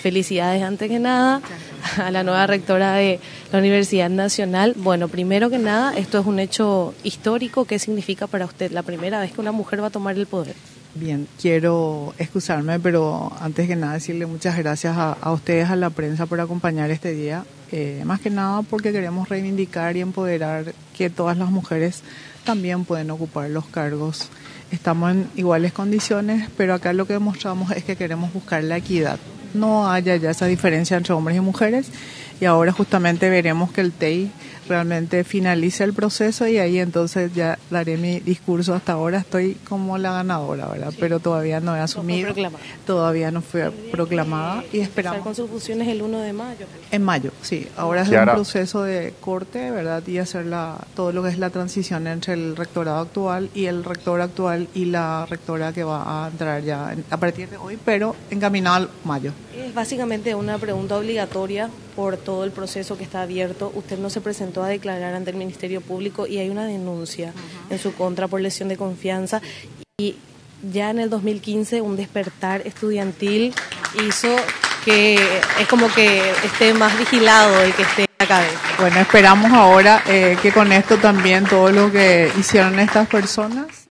felicidades antes que nada a la nueva rectora de la Universidad Nacional. Bueno, primero que nada, esto es un hecho histórico. ¿Qué significa para usted la primera vez que una mujer va a tomar el poder? Bien, quiero excusarme, pero antes que nada decirle muchas gracias a ustedes, a la prensa, por acompañar este día. Más que nada porque queremos reivindicar y empoderar que todas las mujeres también pueden ocupar los cargos. Estamos en iguales condiciones, pero acá lo que demostramos es que queremos buscar la equidad. No haya ya esa diferencia entre hombres y mujeres, y ahora justamente veremos que el TEI realmente finalice el proceso y ahí entonces ya daré mi discurso. Hasta ahora estoy como la ganadora, ¿verdad? Sí. Pero todavía no he asumido, todavía no fue proclamada y esperamos. La constitución es el 1 de mayo. En mayo, sí. Ahora es un proceso de corte, ¿verdad? Y hacer todo lo que es la transición entre el rectorado actual y el rector actual y la rectora que va a entrar ya a partir de hoy, pero encaminado al mayo. Es básicamente una pregunta obligatoria por todo el proceso que está abierto. Usted no se presentó a declarar ante el Ministerio Público y hay una denuncia en su contra por lesión de confianza. Y ya en el 2015 un despertar estudiantil hizo que es como que esté más vigilado el que esté en la cabeza. Bueno, esperamos ahora que con esto también todo lo que hicieron estas personas